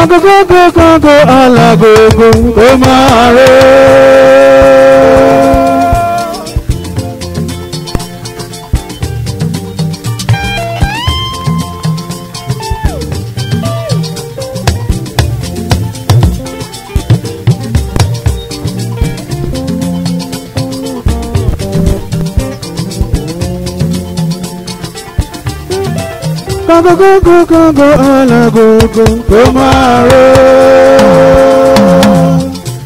Kọ́ńkọ́ alágogo ó máa rẹ̀. Kọ́ńkọ́ alágogo ó máa rẹ̀.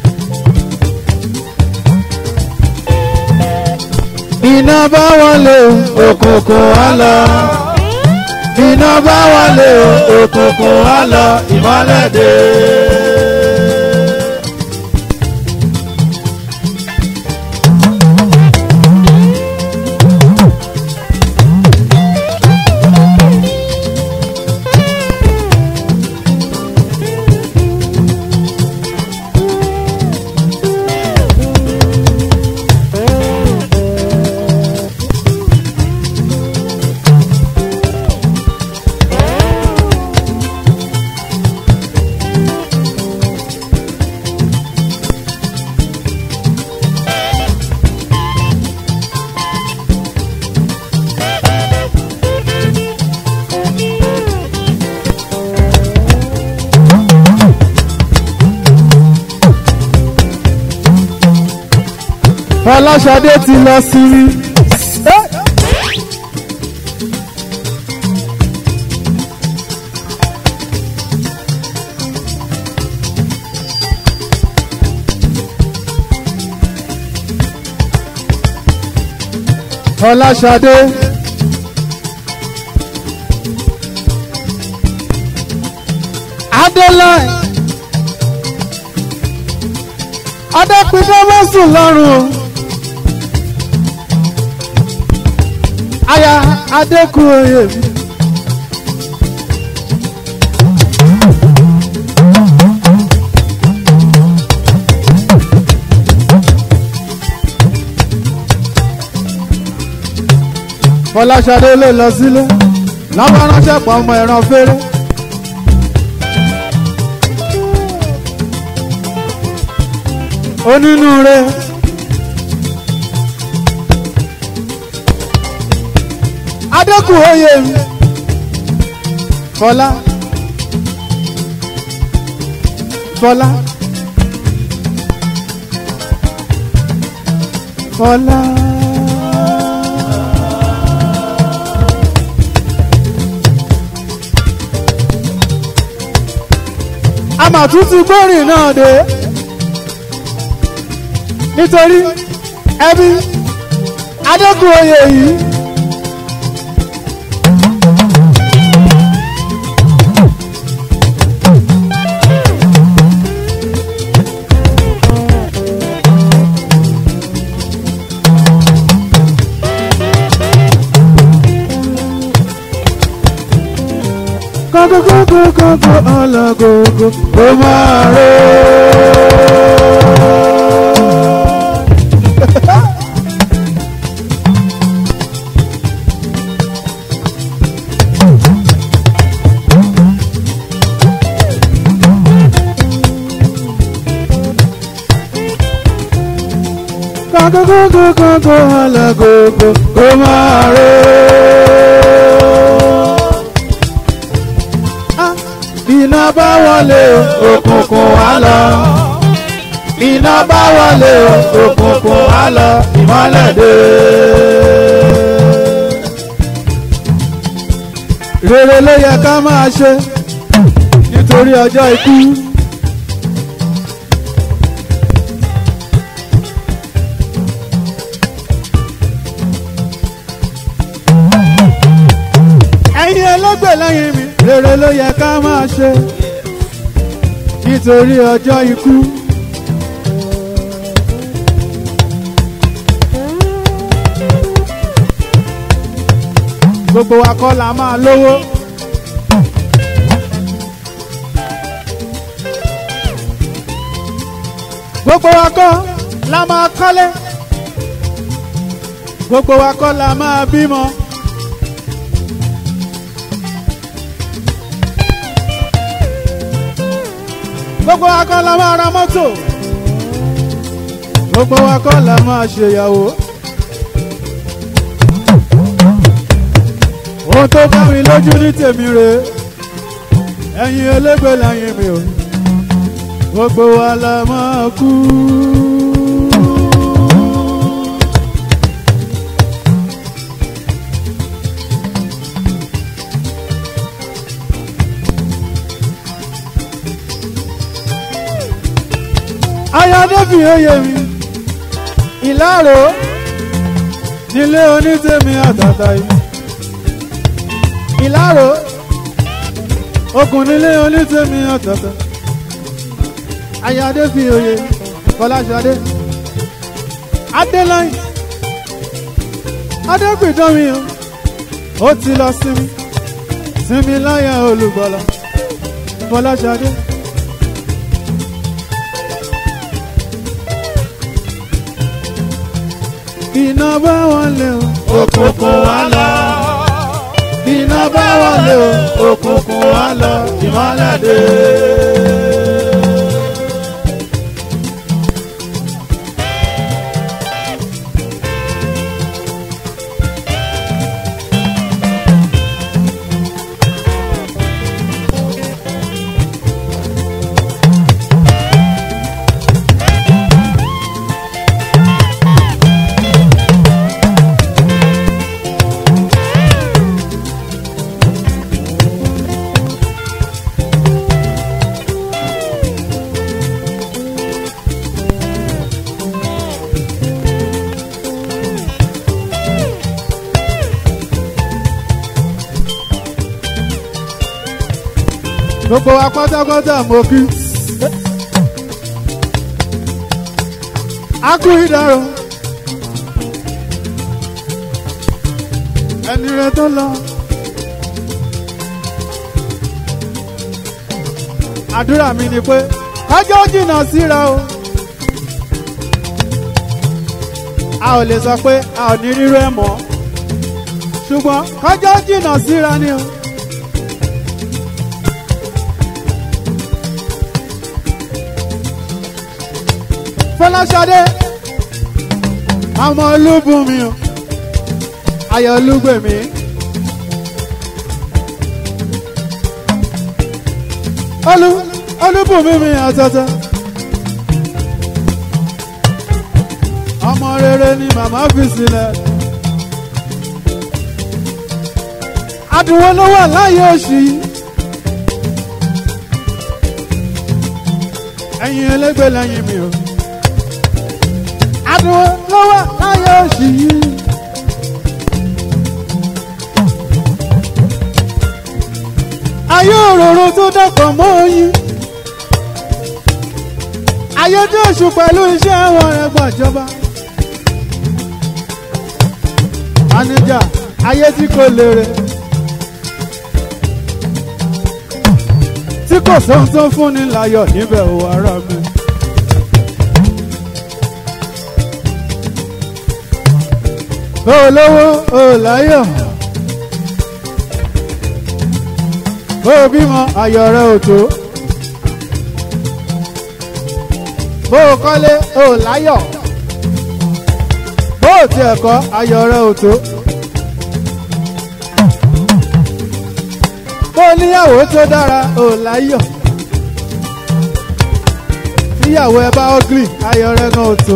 Iná bá wọlé òkùnkùn á lọ. Iná bá wọlé òkùnkùn á lọ. Ìmọ́lẹ̀ dé. Fọláṣadé ti lọ sírí. Fọláṣadé. Adéláì. Adépínlẹ̀ wọ́n sùn lọ́rùn. Aya Adékúnoyè mi. Fọláṣadé lè lọ sílé láwọn ránṣẹ́ pọ̀ ọmọ ẹ̀ràn fèrè. Onínúure. Adékúnoyè mi. Fọlá. Fọlá. Fọlá. Àmàtútù gbórin náà dé. Nítorí ẹbí Adékúnoyè yìí. Kọ́ńkọ́ alágogo ó máa rẹ̀. Kọ́ńkọ́ alágogo ó máa rẹ̀. Iná bá wọlé òkùnkùn á lọ. Iná bá wọlé òkùnkùn á lọ. Ìmọ́lẹ̀ dé. Rere ló yẹ ká máa ṣe nítorí ọjọ́ ikú. Ẹ̀yin ẹlẹ́gbẹ̀ẹ́ lẹ́yìn mi. Rere ló yẹ ká máa ṣe nítorí ọjọ́ ikú. Gbogbo wa kọ́ la máa lówó. Gbogbo wa kọ́ la máa kọ́lé. Gbogbo wa kọ́ la máa bímọ. gbogbo wa kọ́ la máa ra mọ́tò gbogbo wa kọ́ la máa ṣèyàwó. ohun tó bá mi lójú ní tèmi rèé ẹ̀yin elégbè lẹ́yìn mi ò gbogbo wa la máa kú. ayọ̀dẹ́bì oyè mi ìlàró nílé onítèmi àtàtà yìí ìlàró okùn nílé onítèmi àtàtà ayọ̀dẹ́bì oyè Fọláṣadé adéláyìn adégbìdán mi ó ti lọ sinmi láyà olùgbọ́lá Fọláṣadé. iná bá wọlé o òkùnkùn wá lọ iná bá wọlé o òkùnkùn wá lọ ìmọ́lẹ̀ dé. gbogbo wa pátápátá mo kí a kú ìdárò ẹni rẹ tó lọ àdúrà mi ni pé kájọ́ jìnnà síra o a ò lè sọ pé a ò ní rírú ẹ̀ mọ́ ṣùgbọ́n kájọ́ jìnnà síra ni o. Fọláṣadé ọmọ olúbùnmi o ayọ̀ olúgbèmí olúbùnmi mi àtọ̀tọ̀ ọmọ rere ni màmá fi sílẹ̀ adùnwó ló wà láyé oṣù yìí ẹ̀yin elégbè lẹ́yìn mi o. Adùn ló wà láyé oṣù yìí. Ayé òróró tó dàpọ̀ mọ́ oyin. Ayé tó oṣù pẹ̀lú iṣẹ́ àwọn rẹ̀ gbàjọba. Máníjà ayé tí kò lérè. Tí kò sóhun tó fúnni láyọ̀ níbẹ̀ ò ara mi. Bó lówó ò láyọ̀ bó bímọ ayọ̀ rẹ̀ ò tó bó kọ́lé ò láyọ̀ bó tiẹ̀ kọ́ ayọ̀ rẹ̀ ò tó bó níyàwó tó dára ò láyọ̀ níyàwó ẹ bá ọ́gìrì ayọ̀ rẹ̀ gan ò tó.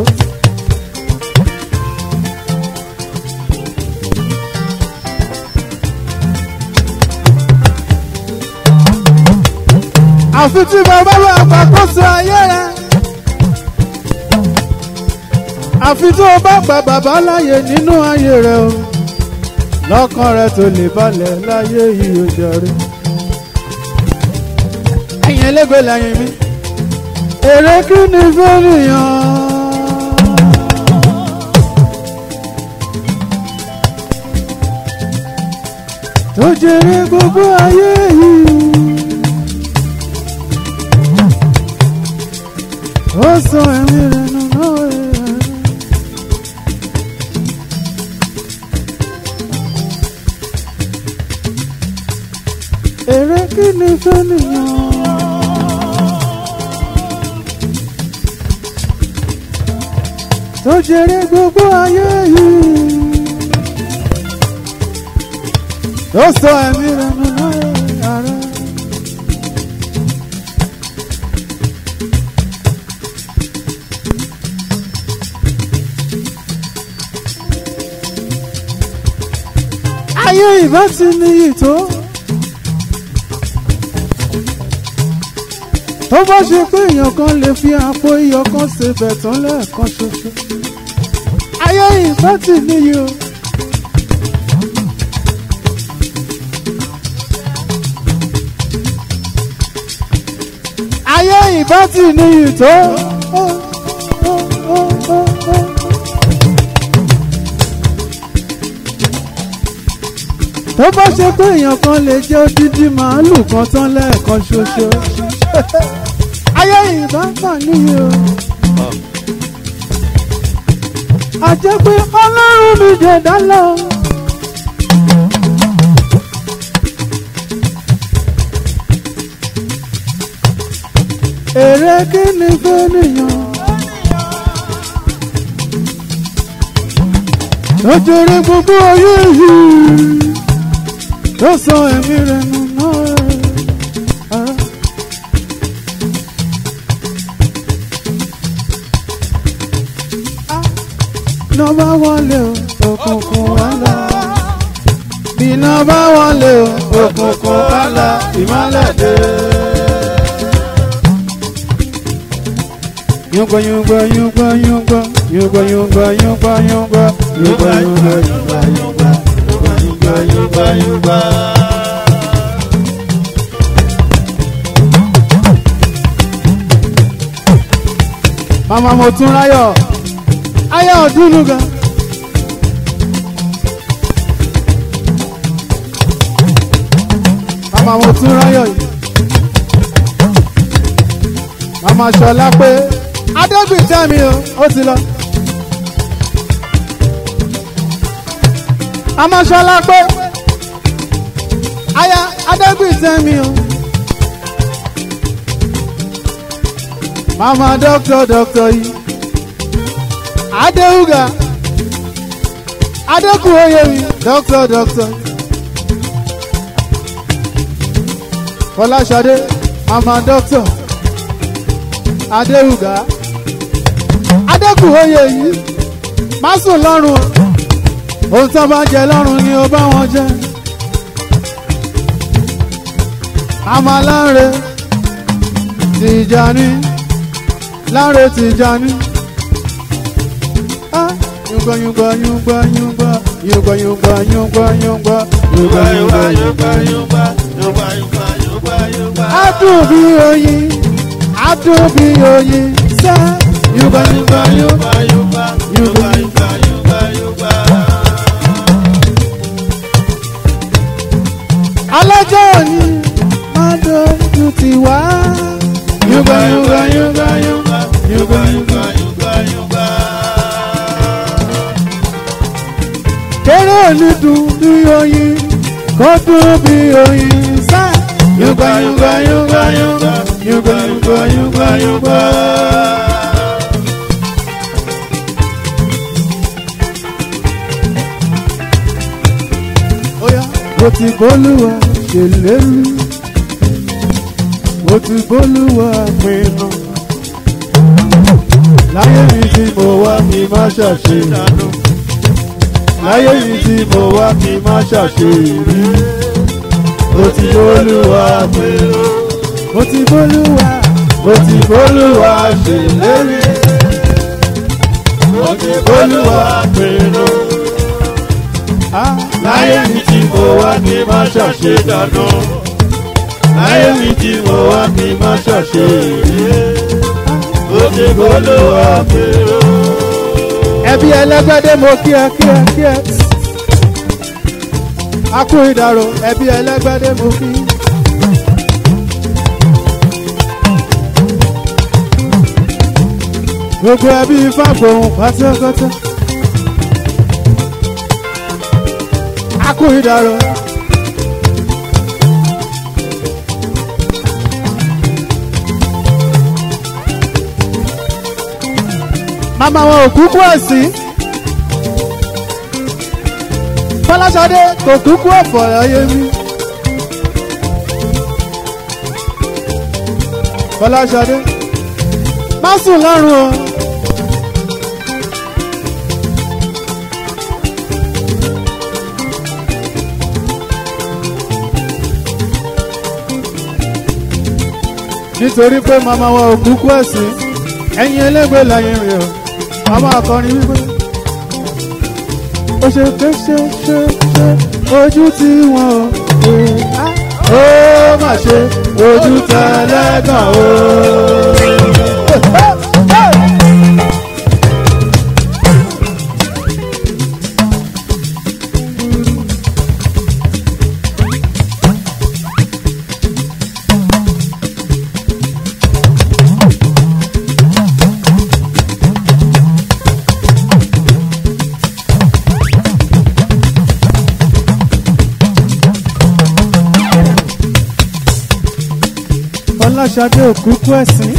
àfi tí bàbá bá gbàkóso ayé rẹ àfi tó o bá gba bàbá láàyè nínú ayé rẹ o lọ́kàn rẹ tó lè balẹ̀ láyé yìí ó jẹrè. ẹ̀yin elégbè lẹ́yìn mi èrè kí ni fẹ́nìyàn. tó jèrè gbogbo ayé yìí. ó sọ ẹ̀mí rẹ̀ nù náà ẹ̀. èrè kí ni fẹ́nìyàn. tó jèrè gbogbo ayé yìí tó sọ ẹ̀mí rẹ̀ nù lára. ayé ìbá ti níyì tó tó bá ṣe pé èèyàn kan lè fi àpò iyọ̀ kan ṣe bẹ̀tán lẹ́ẹ̀kan ṣoṣo ayé ìbá ti níyì o. ayé ìbá ti níyì tó. tó bá ṣe pé èèyàn kan lè jẹ́ odidi màálù kan tán lẹ́ẹ̀kan ṣoṣo ayé ìbá mà níyì o. àjẹ́ pé ọlọ́run mi jẹ̀dá lọ. èrè kí ni fẹ́nìyàn tó jèrè gbogbo ayé yìí tó sọ ẹ̀mí rẹ̀ nù náà. iná bá wọlé o òkùnkùn wá lọ. iná bá wọlé o òkùnkùn wá lọ ìmọ́lẹ̀ dé. yungba yungba yungba yungba yungba yungba yungba yungba yungba yungba yungba yungba yungba yungba yungba. mama mo tún ráyọ̀ ayọ̀ dúró gan. mama mo tún ráyọ̀ yìí mama ṣọlá pé adébí tẹ́mi o ó ti lọ. mama ṣọlá pé aya adébí tẹ́mi o. mama dọ́kítọ̀ yìí adéhùgà adékùnóyèmí dọ́kítọ̀ fọláṣadé mama dọ́kítọ̀ adéhùgà adékùnóyè yìí má sùn lọ́rùn ohun tó bá jẹ lọ́rùn ni ó bá wọn jẹ. mama Lánrè Tìjàní Lánrè Tìjàní. Yungba yungba yungba yungba yungba yungba yungba yungba yungba yungba yungba yungba yungba yungba yungba yungba. Adùn bí oyin adùn bí oyin sẹ́. Yungba yungba yungba yungba yungba yungba yungba yungba. Alájọ́ òní máa dojú ti wá. Yungba yungba yungba yungba yungba yungba yungba yungba. kéré òní dùn bí oyin kó dùn bí oyin sá. yungba yungba yungba yungba yungba yungba yungba yungba. mo ti bólúwa ṣèlérí mo ti bólúwa pinnu láyé mi tí mo wá mi má ṣàṣe dànù. láyé mi tí mo wá mi má ṣàṣe rí. mo ti bólúwa pinnu mo ti bólúwa ṣèlérí mo ti bólúwa pinnu. láyé mi tí mo wá mi má ṣàṣe dànù. láyé mi tí mo wá mi má ṣàṣe rí. mo ti bólúwa pinnu. ẹbí ẹlẹ́gbẹ́dẹ́ mo kí ẹ. a kú ìdàrọ̀ ẹbí ẹlẹ́gbẹ́dẹ́ mo kí. gbogbo ẹbí Fágbòhùn pátápátá. a kú ìdàrọ̀. màmá wọn ò kúkú ẹ̀sìn. Fọláṣadé kò kúkú ọ̀fọ̀ ayé mi. Fọláṣadé má sùn lọ́rùn o. Nítorí pé màmá wọn ò kúkú ẹ̀sìn ẹ̀yin elégbè láyé rẹ̀ o. Màmá akọrin wípé ó ṣe ké ṣe ojú tí wọn ò má ṣe ojú tẹlẹ́gàn o. Fọláṣadé òkúkú ẹ̀sìn.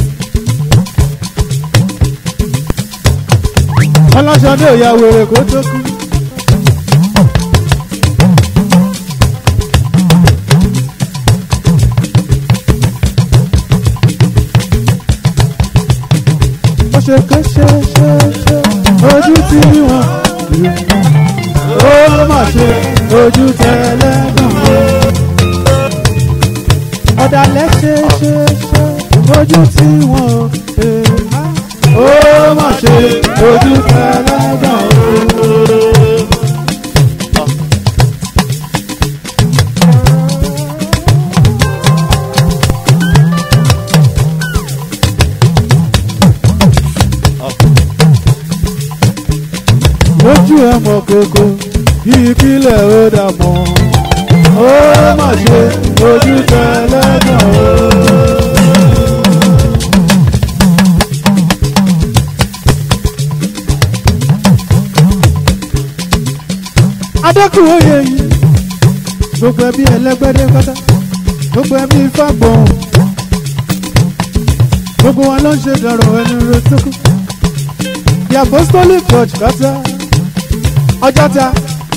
Fọláṣadé òyà wèrè kó tó kú. Ó ṣe ké ṣe ojú tí wọ́n ó má ṣe ojú tẹlẹ́gàn o. Ọ̀dàlẹ̀ ṣe ojú tí wọ́n ó má ṣe ojú tẹlẹ́gàn o. Lójú ẹ̀ mọ̀ kókó kí ìpínlẹ̀ ó dà mọ́. Ó má ṣe ojú tẹlẹ́gàn o. Adékùnwóye yìí gbogbo ẹbí ẹlẹ́gbẹ́dẹ́ pátá gbogbo ẹbí Fágbọ̀n gbogbo wọn ló ń ṣe dọ̀rọ̀ ẹnu rẹ̀ tó kù. The Apostolic Church kátá Ọjọ́ta.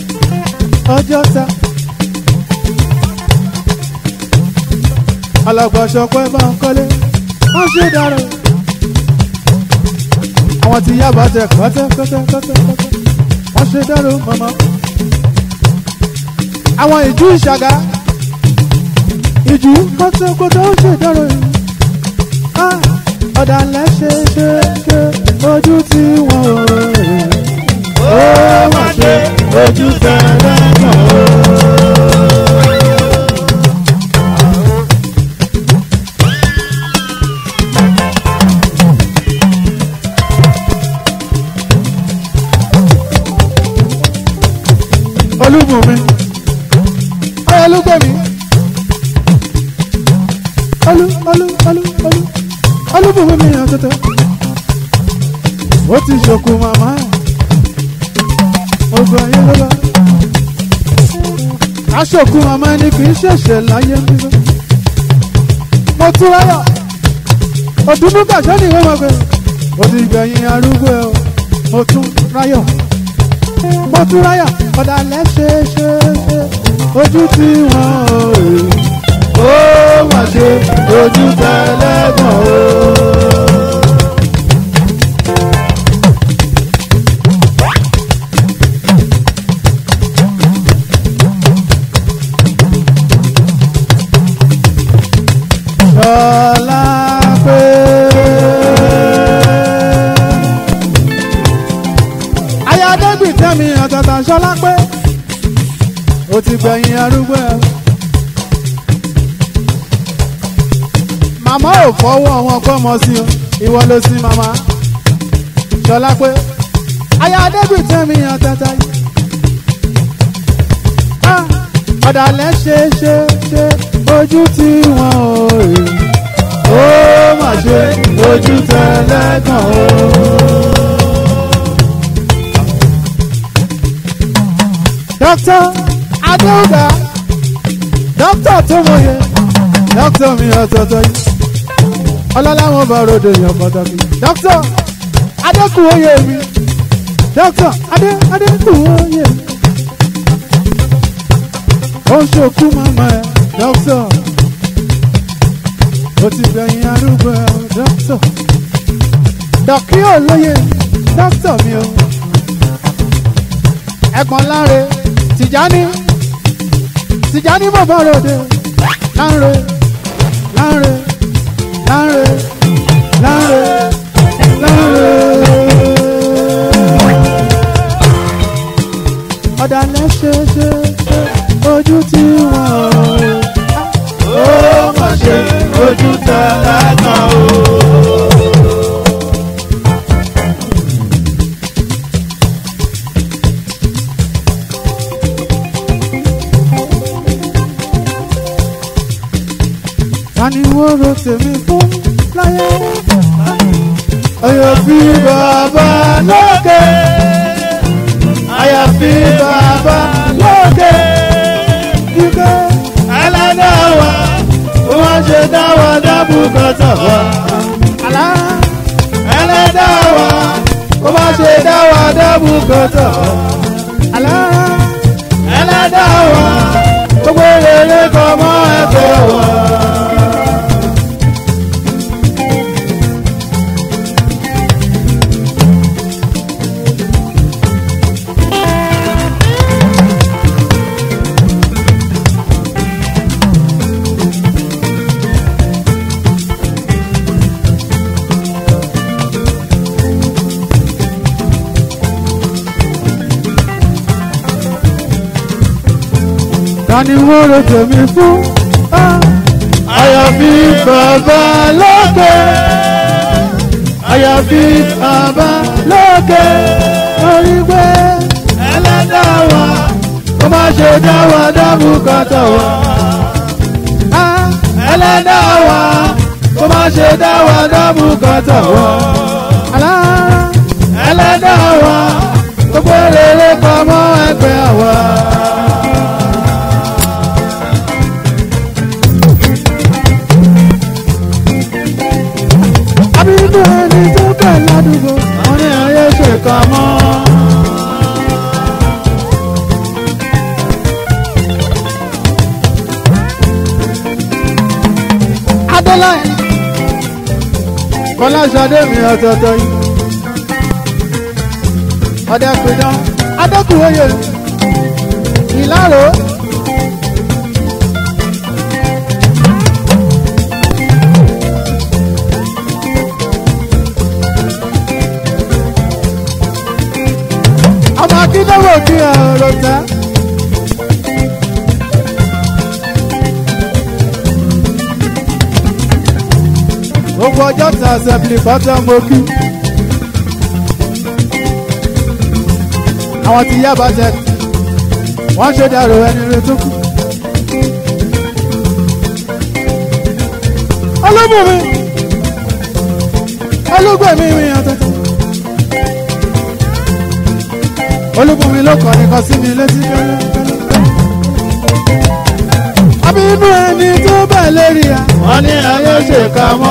Alàgbàṣọpẹ́ bá ń kọ́lé wọ́n ṣe dára. Àwọn tí yá bàtẹ kọ́tẹ́ wọ́n ṣe dára màmá. Àwọn ìjú Ìṣàgá ìjú kọ́tẹ́ wọ́n ṣe dára. Ọ̀dàlẹ̀ ṣe ojú tí wọ́n ó má ṣe ojú tẹlẹ́gàn o. Olúbùnmi Olúgbèmí Olúbùnmi mi yàn tètè ó ti ṣòkù màmá ọgbà yẹn lọ́la aṣòkù màmá ẹni kì í ṣẹ̀ṣẹ̀ láyé ń bíbọ́. Mo tún ráyọ̀ òdúnú gàṣẹ́ nìwé wọn pé ó ti gbẹ̀yìn arúgbó ẹ̀ mo tún ráyọ̀ ọ̀dàlẹ̀ ṣe ojú tí wọ́n ó má ṣe ojú tẹlẹ́gàn o. Ṣọlá pé ayádégbì tẹ́mi ọ̀tọ̀tọ̀ Ṣọlá pé ó ti gbẹ̀yìn arúgbó ẹ̀. Màmá ò fọwọ́ wọn kọ́ mọ́ sí o ìwọ ló sí màmá Ṣọlá pé ayádégbì tẹ́mi ọ̀tọ̀tọ̀ yìí. Ọ̀dàlẹ̀ ṣe ojú tí wọ́n ó má ṣe ojú tẹlẹ́gàn o. Dr. Adéúgà Dr. Tómóye Dr. mi ọ̀tọ̀ọ̀tọ̀ yìí ọlọ́láwọn bá ròde èèyàn pàtàkì Dr. Adékúnwóyè mi dókítà Adékúnwóyè ó ń ṣòkú màmá ẹ dókítà ó ti gbẹ̀yìn arúgbó ẹ dókítà dọ̀kí olóyè dókítà mi o ẹ̀gbọ́n Láre Tìjání bàbá ròde Láre ọ̀dà lẹ́sẹ̀ẹ́sẹ̀ ojú tí wọ́n ó mà ṣe ojú tá lákàn o. Tani wọ́n ro tèmi fún láyé àyàfi bàbá lókè àyàfi bàbá lókè kíkẹ́ ẹlẹ́dàá wa ó wá ṣe dá wa dábùkátà wa ẹlẹ́dàá wa ó wá ṣe dá wa dábùkátà wa ẹlẹ́dàá wa gbogbo èrè kan mọ́ ẹ̀fẹ̀ wa. Tani wọ́n ro tèmi fún àyàfi bàbá lókè àyàfi bàbá lókè orí gbé ẹlẹ́dàá wa ó má ṣe dá wa dábùkátà wa ẹlẹ́dàá wa ó má ṣe dá wa dábùkátà wa ẹlẹ́dàá wa gbogbo rere pamọ́ ẹgbẹ́ wa. Nínú ẹni tó bẹ̀ ládùúgbò wọn ní ayé ṣe kàn mọ́. Adéláyé Fọláṣadé mi ọ̀tọ̀ọ̀tọ̀ yìí Ọ̀dẹ́pìdán Adékúnwóyè Ìláró. Ọmọ akíndéwò kí ọ̀rọ̀ tẹ́. Gbogbo ọjọ́ ta assembly pátá mo kí. Àwọn ti yá bàtẹ́. Wọ́n ṣe dàrò ẹni rẹ tó kú. Olúbùnmi Olúgbèmí mi àtọ̀tọ̀. Olúbùnmi ló kọ́ nìkan sí mi létí kẹ́lẹ́. Àbí inú ẹni tó bẹ̀ lérí ya. Wọ́n ní ayé ṣe ká mọ́.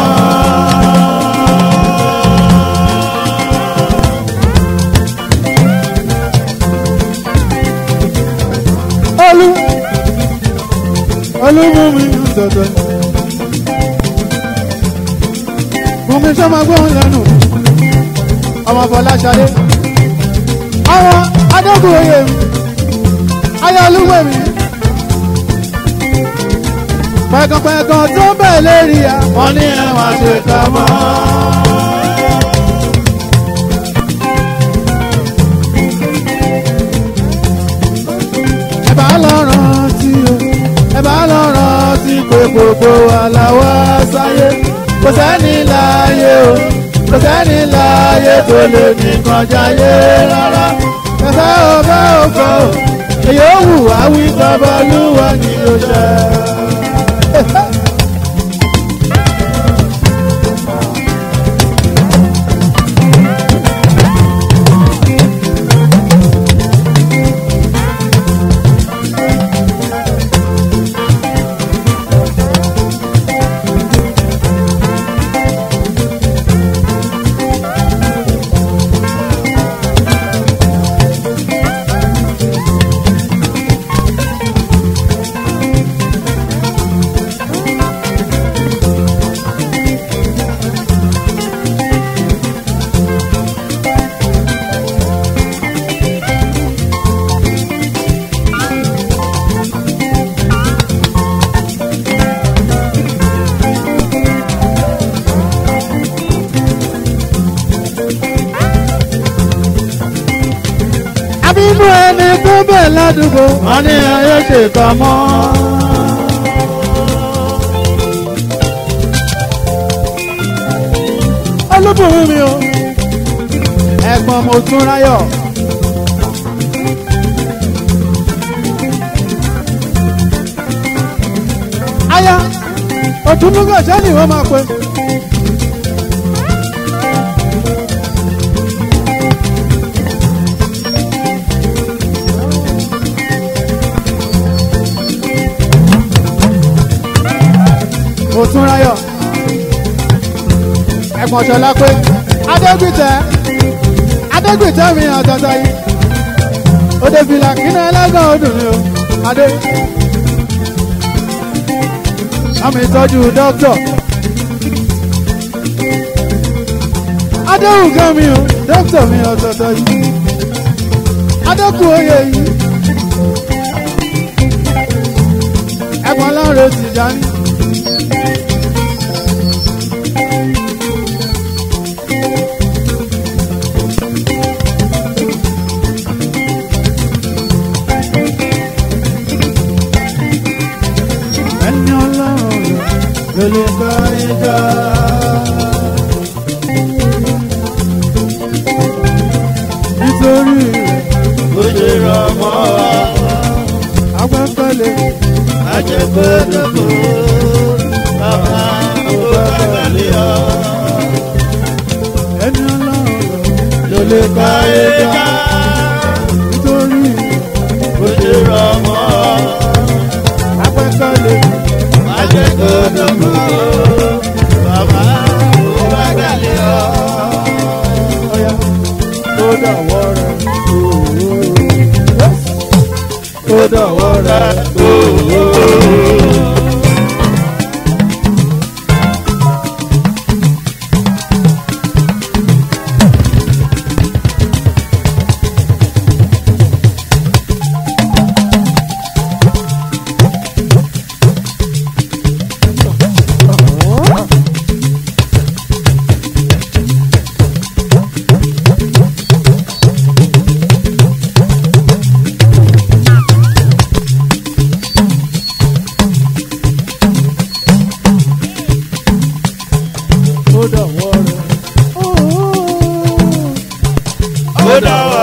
Olúbùnmi tọ̀tọ̀. Bùnmi ṣọ́ máa gbóhùn lẹ́nu. Ọmọ Fọláṣadé. Àwọn Adékúnwóyè mi. Ayé Olúgbèmí. Pẹ̀kànpẹ̀kàn tó bẹ̀ lérí ya. Wọ́n ní ẹ̀wọ̀n ṣe ká mọ́. Ẹ bá lọ rántí o, ẹ bá lọ rántí pé gbogbo wa la wá sáyé. Kò sẹ́ni láyé o, kò sẹ́ni láyé tó lè nìkan jáyé rárá. Ẹ̀fẹ́ ọ̀fẹ́ ọ̀fẹ́ o, èyí ó wù wá wí Babalúwa ni ó ṣe. bínú ẹni tó bẹ̀ ládùúgbò wọn ní ayé ṣe kàn mọ́. olúbùnmi mi o ẹ̀gbọ́n mo tún ráyọ̀. aya òtúnúgọ̀ sẹ́ni wọ́n máa pe. Òtúnráyọ̀ ẹ̀gbọ́n ṣọlá pé adégbìtẹ́ mi àtọ́tọ́ yìí òde fìlà kínú ẹlẹ́gàn ọdún ni o adé àmì ìtọ́jú dókítà adéhùn gan mi o dókítà mi àtọ́tọ́ yìí adékù oyè yìí ẹ̀gbọ́n láre Tìjání. Lele kaida, nítorí oye rọmọ, agbẹ́kẹ̀lé, ajẹ́gbẹ́dẹ́gbò, bàbá agbẹ́kẹ̀lé ọ. Ẹni ọlọ́run lele kaida, nítorí oye rọmọ, agbẹ́kẹ̀lé. Ajẹ́gbẹ́dẹ́gbò, bàbá agbẹ́kẹ̀lé ọ. Ó dọ̀wọ́ rẹ̀, ó dọ̀wọ́ rẹ̀, ó dọ̀wọ́ rẹ̀.